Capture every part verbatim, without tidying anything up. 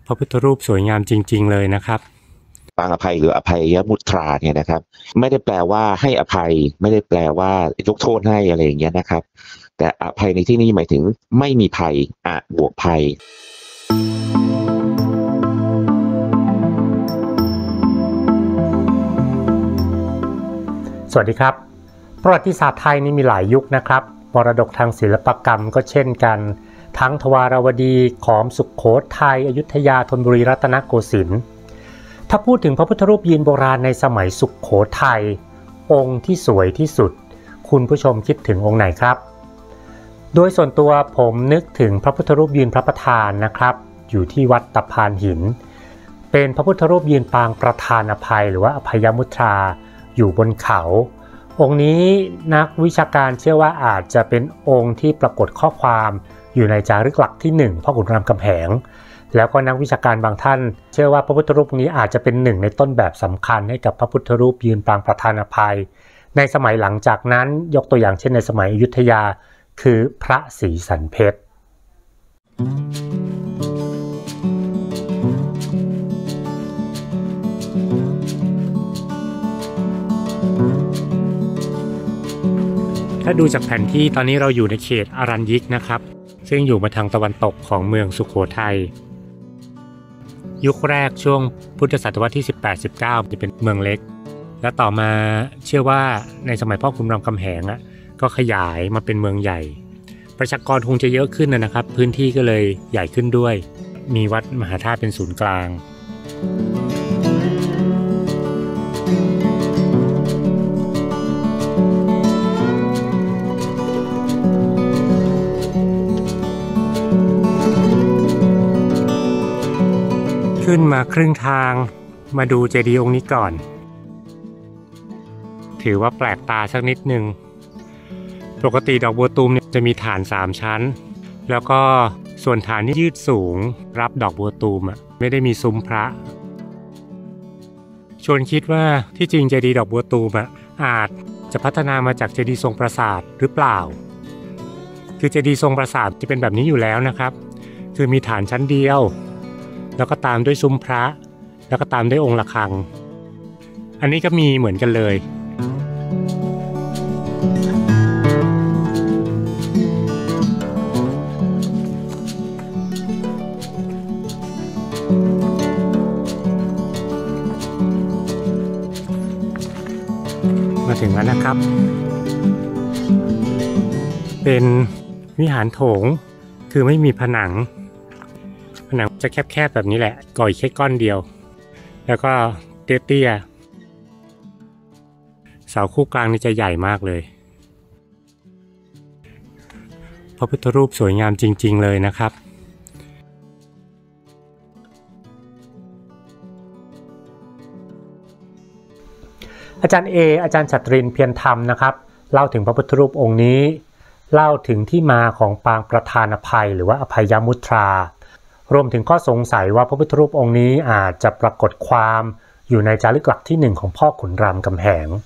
พระพุทธรูปสวยงามจริงๆเลยนะครับปางอภัยหรืออภัยมุตราเนี่ยนะครับไม่ได้แปลว่าให้อภัยไม่ได้แปลว่ายกโทษให้อะไรอย่างเงี้ยนะครับแต่อภัยในที่นี้หมายถึงไม่มีภัยอะบวกภัยสวัสดีครับประวัติศาสตร์ไทยนี่มีหลายยุคนะครับมรดกทางศิลปกรรมก็เช่นกันทั้งทวารวดีขอมสุขโขทัยอยุธยาธนบุรีรัตนโกสินทร์ถ้าพูดถึงพระพุทธรูปยืนโบราณในสมัยสุขโขทัยองค์ที่สวยที่สุดคุณผู้ชมคิดถึงองค์ไหนครับโดยส่วนตัวผมนึกถึงพระพุทธรูปยืนพระประธานนะครับอยู่ที่วัดตะพานหินเป็นพระพุทธรูปยืนปางประธานอภัยหรือว่าอภัยมุตราอยู่บนเขาองค์นี้นักวิชาการเชื่อว่าอาจจะเป็นองค์ที่ปรากฏข้อความอยู่ในจารึกหลักที่หนึ่งพ่อขุนรามคำแหงแล้วก็นักวิชาการบางท่านเชื่อว่าพระพุทธรูปนี้อาจจะเป็นหนึ่งในต้นแบบสำคัญให้กับพระพุทธรูปยืนปางประธานอภัยในสมัยหลังจากนั้นยกตัวอย่างเช่นในสมัยอยุธยาคือพระศรีสันเพชรถ้าดูจากแผนที่ตอนนี้เราอยู่ในเขตอรัญญิกนะครับซึ่งอยู่มาทางตะวันตกของเมืองสุโขทัยยุคแรกช่วงพุทธศตวรรษที่ สิบแปด สิบเก้า จะเป็นเมืองเล็กและต่อมาเชื่อว่าในสมัยพ่อขุนรามคำแหงอ่ะก็ขยายมาเป็นเมืองใหญ่ประชากรคงจะเยอะขึ้นนะครับพื้นที่ก็เลยใหญ่ขึ้นด้วยมีวัดมหาธาตุเป็นศูนย์กลางขึ้นมาครึ่งทางมาดูเจดีย์องค์นี้ก่อนถือว่าแปลกตาสักนิดนึงปกติดอกบัวตูมเนี่ยจะมีฐานสามชั้นแล้วก็ส่วนฐานที่ยืดสูงรับดอกบัวตูมอ่ะไม่ได้มีซุ้มพระชวนคิดว่าที่จริงเจดีย์ดอกบัวตูมอ่ะอาจจะพัฒนามาจากเจดีย์ทรงปราสาทหรือเปล่าคือเจดีย์ทรงปราสาทจะเป็นแบบนี้อยู่แล้วนะครับคือมีฐานชั้นเดียวแล้วก็ตามด้วยซุ้มพระแล้วก็ตามด้วยองค์ระฆังอันนี้ก็มีเหมือนกันเลยมาถึงแล้วนะครับเป็นวิหารโถงคือไม่มีผนังผนังจะแคบๆแบบนี้แหละก่อยแค่ก้อนเดียวแล้วก็เตี้ยๆเสาคู่กลางนี่จะใหญ่มากเลยพระพุทธรูปสวยงามจริงๆเลยนะครับอาจารย์เออาจารย์ฉัตรินเพียรธรรมนะครับเล่าถึงพระพุทธรูปองค์นี้เล่าถึงที่มาของปางประธานอภัยหรือว่าอภัยมุตรารวมถึงข้อสงสัยว่าพระพุทธรูปองค์นี้อาจจะปรากฏความอยู่ในจารึกหลักที่หนึ่งของพ่อขุนรามคำแหง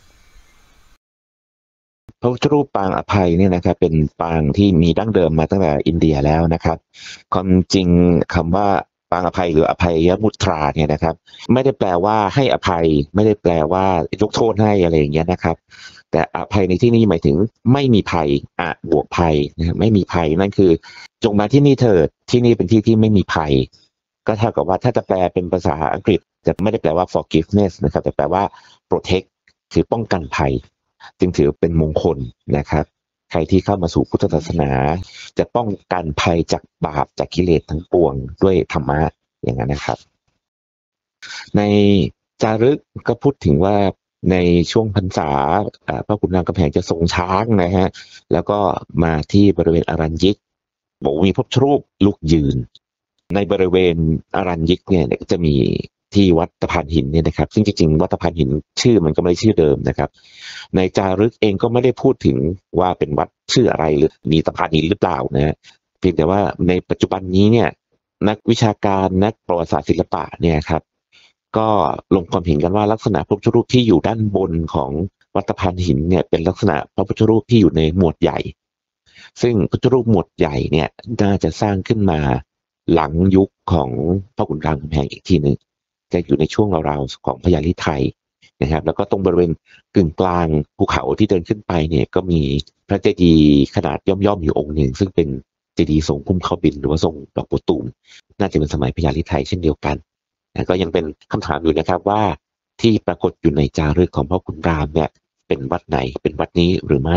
พระพุทธรูปปางอภัยเนี่ยนะครับเป็นปางที่มีดั้งเดิมมาตั้งแต่อินเดียแล้วนะครับความจริงคำว่าปางอภัยหรืออภัยมุตราเนี่ยนะครับไม่ได้แปลว่าให้อภัยไม่ได้แปลว่ายกโทษให้อะไรอย่างเงี้ยนะครับแต่อภัยในที่นี้หมายถึงไม่มีภัยอะบวกภัยนะไม่มีภัยนั่นคือจงมาที่นี่เถิดที่นี่เป็นที่ที่ไม่มีภัยก็เท่ากับว่าถ้าจะแปลเป็นภาษาอังกฤษจะไม่ได้แปลว่า forgiveness นะครับแต่แปลว่า protect คือป้องกันภัยจึงถือเป็นมงคลนะครับใครที่เข้ามาสู่พุทธศาสนาจะป้องกันภัยจากบาปจากกิเลสทั้งปวงด้วยธรรมะอย่างนั้นนะครับในจารึกก็พูดถึงว่าในช่วงพรรษาพระขุนรามคำแหงจะทรงช้างนะฮะแล้วก็มาที่บริเวณอรัญญิกบอกมีพระพุทธรูปลุกยืนในบริเวณอรัญญิกเนี่ยก็จะมีที่วัดตะพานหินเนี่ยนะครับซึ่งจริงๆวัดตะพานหินชื่อมันก็ไม่ได้ชื่อเดิมนะครับในจารึกเองก็ไม่ได้พูดถึงว่าเป็นวัดชื่ออะไรหรือมีตะพานหินหรือเปล่านะเพียงแต่ว่าในปัจจุบันนี้เนี่ยนักวิชาการนักประวัติศาสตร์ศิลปะเนี่ยครับก็ลงความเห็นกันว่าลักษณะพระพุทธรูปที่อยู่ด้านบนของวัดตะพานหินเนี่ยเป็นลักษณะพระพุทธรูปที่อยู่ในหมวดใหญ่ซึ่งพระพุทธรูปหมวดใหญ่เนี่ยน่าจะสร้างขึ้นมาหลังยุคของพ่อขุนรามคำแหงอีกทีหนึ่งจะอยู่ในช่วงราวๆของพญาลิไทยนะครับแล้วก็ตรงบริเวณกึ่งกลางภูเขาที่เดินขึ้นไปเนี่ยก็มีพระเจดีย์ขนาดย่อมๆอยู่องค์หนึ่งซึ่งเป็นเจดีย์ทรงพุ่มเข้าบินหรือว่าทรงดอกบัวตูมน่าจะเป็นสมัยพญาลิไทยเช่นเดียวกันนะก็ยังเป็นคำถามอยู่นะครับว่าที่ปรากฏอยู่ในจารึกของพ่อขุนรามเนี่ยเป็นวัดไหนเป็นวัดนี้หรือไม่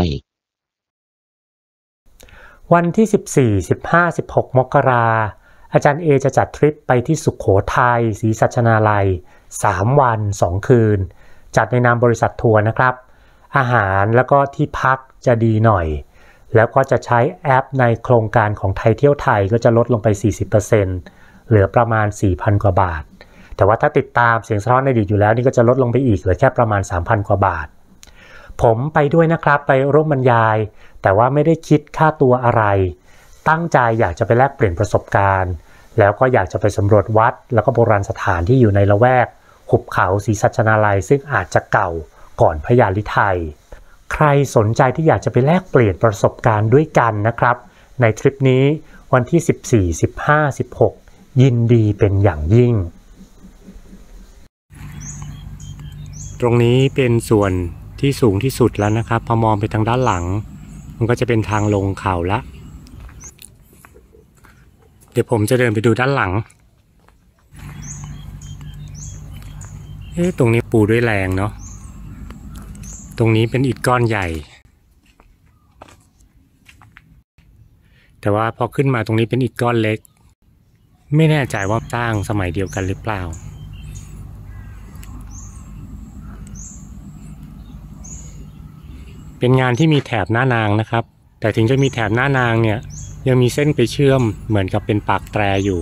วันที่สิบสี่ สิบห้า สิบหกมกราอาจารย์เอจะจัดทริปไปที่สุโขทัยศรีสัชนาลัยสามวันสองคืนจัดในนามบริษัททัวร์นะครับอาหารแล้วก็ที่พักจะดีหน่อยแล้วก็จะใช้แอปในโครงการของไทยเที่ยวไทยก็จะลดลงไป สี่สิบเปอร์เซ็นต์ เหลือประมาณ สี่พัน กว่าบาทแต่ว่าถ้าติดตามเสียงสะท้อนในอดีตอยู่แล้วนี่ก็จะลดลงไปอีกเหลือแค่ประมาณ สามพัน กว่าบาทผมไปด้วยนะครับไปร่วมบรรยายแต่ว่าไม่ได้คิดค่าตัวอะไรตั้งใจอยากจะไปแลกเปลี่ยนประสบการณ์แล้วก็อยากจะไปสำรวจวัดแล้วก็โบราณสถานที่อยู่ในละแวกหุบเขาศรีสัชนาลัยซึ่งอาจจะเก่าก่อนพญาลิไทยใครสนใจที่อยากจะไปแลกเปลี่ยนประสบการณ์ด้วยกันนะครับในทริปนี้วันที่สิบสี่ สิบห้า สิบหกยินดีเป็นอย่างยิ่งตรงนี้เป็นส่วนที่สูงที่สุดแล้วนะครับพอมองไปทางด้านหลังมันก็จะเป็นทางลงเขาละเดี๋ยวผมจะเดินไปดูด้านหลังเอ๊ะตรงนี้ปูด้วยแรงเนาะตรงนี้เป็นอิฐก้อนใหญ่แต่ว่าพอขึ้นมาตรงนี้เป็นอิฐก้อนเล็กไม่แน่ใจว่าสร้างสมัยเดียวกันหรือเปล่าเป็นงานที่มีแถบหน้านางนะครับแต่ถึงจะมีแถบหน้านางเนี่ยยังมีเส้นไปเชื่อมเหมือนกับเป็นปากแตรอยู่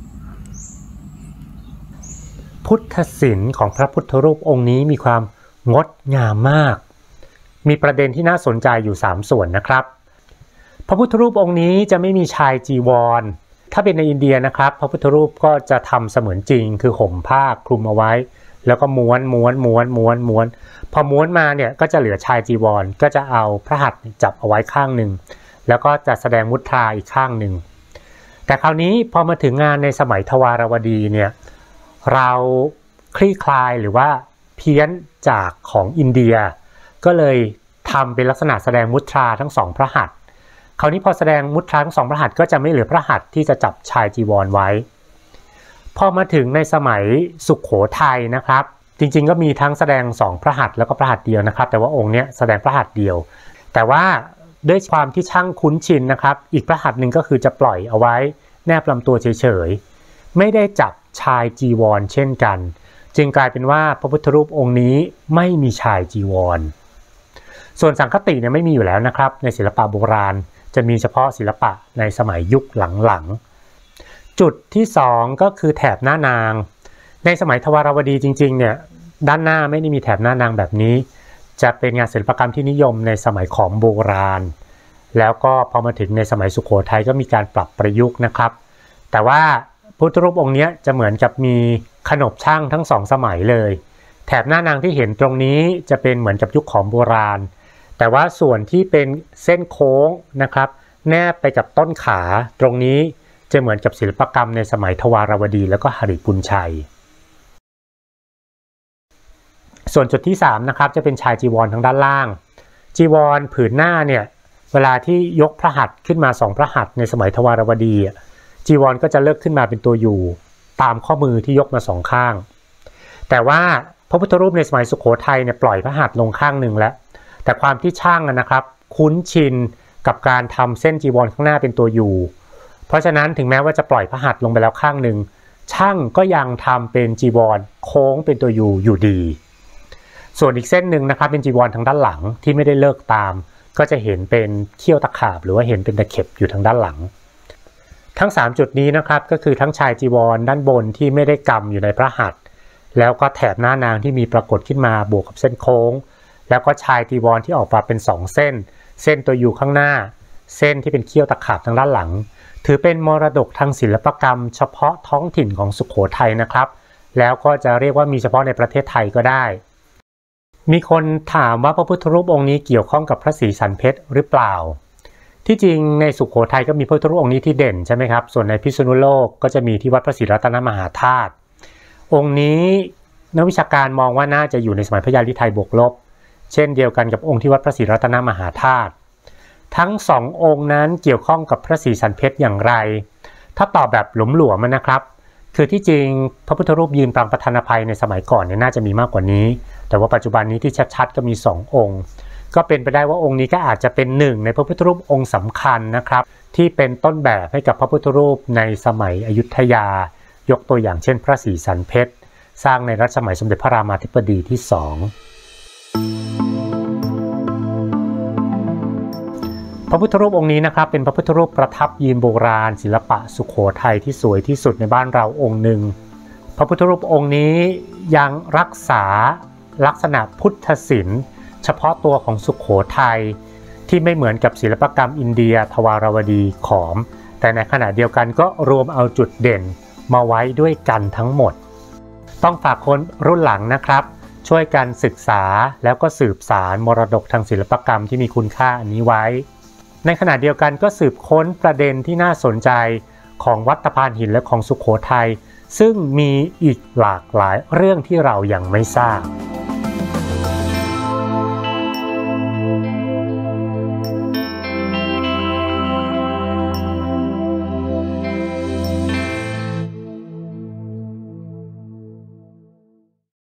พุทธศิลป์ของพระพุทธรูปองค์นี้มีความงดงามมากมีประเด็นที่น่าสนใจอยู่สามส่วนนะครับพระพุทธรูปองค์นี้จะไม่มีชายจีวรถ้าเป็นในอินเดียนะครับพระพุทธรูปก็จะทำเสมือนจริงคือห่มผ้าคลุมเอาไว้แล้วก็ม้วนม้วนม้วนม้วนม้วนพอม้วนมาเนี่ยก็จะเหลือชายจีวรก็จะเอาพระหัตถ์จับเอาไว้ข้างหนึ่งแล้วก็จะแสดงมุทราอีกข้างหนึ่งแต่คราวนี้พอมาถึงงานในสมัยทวารวดีเนี่ยเราคลี่คลายหรือว่าเพี้ยนจากของอินเดียก็เลยทำเป็นลักษณะแสดงมุทราทั้งสองพระหัตถ์คราวนี้พอแสดงมุทราทั้งสองพระหัตถ์ก็จะไม่เหลือพระหัตถ์ที่จะจับชายจีวรไว้พอมาถึงในสมัยสุโขทัยนะครับจริงๆก็มีทั้งแสดงสองพระหัตถ์แล้วก็พระหัตถ์เดียวนะครับแต่ว่าองค์เนี้ยแสดงพระหัตถ์เดียวแต่ว่าด้วยความที่ช่างคุ้นชินนะครับอีกพระหัตถ์หนึ่งก็คือจะปล่อยเอาไว้แนบลำตัวเฉยๆไม่ได้จับชายจีวรเช่นกันจึงกลายเป็นว่าพระพุทธรูปองค์นี้ไม่มีชายจีวรส่วนสังคติเนี่ยไม่มีอยู่แล้วนะครับในศิลปะโบราณจะมีเฉพาะศิลปะในสมัยยุคหลังๆจุดที่สองก็คือแถบหน้านางในสมัยทวารวดีจริงๆเนี่ยด้านหน้าไม่ได้มีแถบหน้านางแบบนี้จะเป็นงานศิลปกรรมที่นิยมในสมัยขอมโบราณแล้วก็พอมาถึงในสมัยสุโขทัยก็มีการปรับประยุกต์นะครับแต่ว่าพุทธรูปองค์นี้จะเหมือนกับมีขนบช่างทั้งสองสมัยเลยแถบหน้านางที่เห็นตรงนี้จะเป็นเหมือนกับยุคขอมโบราณแต่ว่าส่วนที่เป็นเส้นโค้งนะครับแนบไปกับต้นขาตรงนี้จะเหมือนกับศิลปกรรมในสมัยทวารวดีแล้วก็หฤกุลชัยส่วนจุดที่สามนะครับจะเป็นชายจีวรทางด้านล่างจีวรผืนหน้าเนี่ยเวลาที่ยกพระหัตถ์ขึ้นมาสองพระหัตถ์ในสมัยทวารวดีจีวรก็จะเลิกขึ้นมาเป็นตัวอยู่ตามข้อมือที่ยกมาสองข้างแต่ว่าพระพุทธรูปในสมัยสุโขทัยเนี่ยปล่อยพระหัตถ์ลงข้างหนึ่งแล้วแต่ความที่ช่างนะครับคุ้นชินกับการทำเส้นจีวรข้างหน้าเป็นตัวอยู่เพราะฉะนั้นถึงแม้ว่าจะปล่อยพระหัตถ์ลงไปแล้วข้างหนึ่งช่างก็ยังทำเป็นจีวรโค้งเป็นตัวอยู่อยู่ดีส่วนอีกเส้นหนึ่งนะครับเป็นจีวรทางด้านหลังที่ไม่ได้เลิกตามก็จะเห็นเป็นเขี้ยวตะขาบหรือว่าเห็นเป็นตะเข็บอยู่ทางด้านหลังทั้งสามจุดนี้นะครับก็คือทั้งชายจีวรด้านบนที่ไม่ได้กำอยู่ในพระหัตถ์แล้วก็แถบหน้านางที่มีปรากฏขึ้นมาบวกกับเส้นโค้งแล้วก็ชายจีวรที่ออกมาเป็นสองเส้นเส้นตัวอยู่ข้างหน้าเส้นที่เป็นเขี้ยวตะขาบทางด้านหลังถือเป็นมรดกทางศิลปกรรมเฉพาะท้องถิ่นของสุโขทัยนะครับแล้วก็จะเรียกว่ามีเฉพาะในประเทศไทยก็ได้มีคนถามว่าพระพุทธรูปองค์นี้เกี่ยวข้องกับพระศรีสันเพชรหรือเปล่าจที่จริงในสุโขทัยก็มีพระพุทธรูปองค์นี้ที่เด่นใช่ไหมครับส่วนในพิษณุโลกก็จะมีที่วัดพระศรีรัตนมหาธาตุองค์นี้นักวิชาการมองว่าน่าจะอยู่ในสมัยพระยาฤทัยบวกลบเช่นเดียวกันกับองค์ที่วัดพระศรีรัตนมหาธาตุทั้งสององค์นั้นเกี่ยวข้องกับพระศรีสันเพชรอย่างไรถ้าตอบแบบหลวมๆมันนะครับคือที่จริงพระพุทธรูปยืนปรางประธานอภัยในสมัยก่อนเนี่ยน่าจะมีมากกว่านี้แต่ว่าปัจจุบันนี้ที่ชัดๆก็มีสององค์ก็เป็นไปได้ว่าองค์นี้ก็อาจจะเป็นหนึ่งในพระพุทธรูปองค์สำคัญนะครับที่เป็นต้นแบบให้กับพระพุทธรูปในสมัยอยุธยายกตัวอย่างเช่นพระศรีสันเพชรสร้างในรัชสมัยสมเด็จพระรามาธิบดีที่สองพระพุทธรูปองค์นี้นะครับเป็นพระพุทธรูปประทับยืนโบราณศิลปะสุโขทัยที่สวยที่สุดในบ้านเราองค์หนึ่งพระพุทธรูปองค์นี้ยังรักษาลักษณะพุทธศิลป์เฉพาะตัวของสุโขทัยที่ไม่เหมือนกับศิลปกรรมอินเดียทวารวดีขอมแต่ในขณะเดียวกันก็รวมเอาจุดเด่นมาไว้ด้วยกันทั้งหมดต้องฝากคนรุ่นหลังนะครับช่วยกันศึกษาแล้วก็สืบสานมรดกทางศิลปกรรมที่มีคุณค่าอันนี้ไว้ในขณะเดียวกันก็สืบค้นประเด็นที่น่าสนใจของวัดตะพานหินและของสุโขทัยซึ่งมีอีกหลากหลายเรื่องที่เรายังไม่ทราบ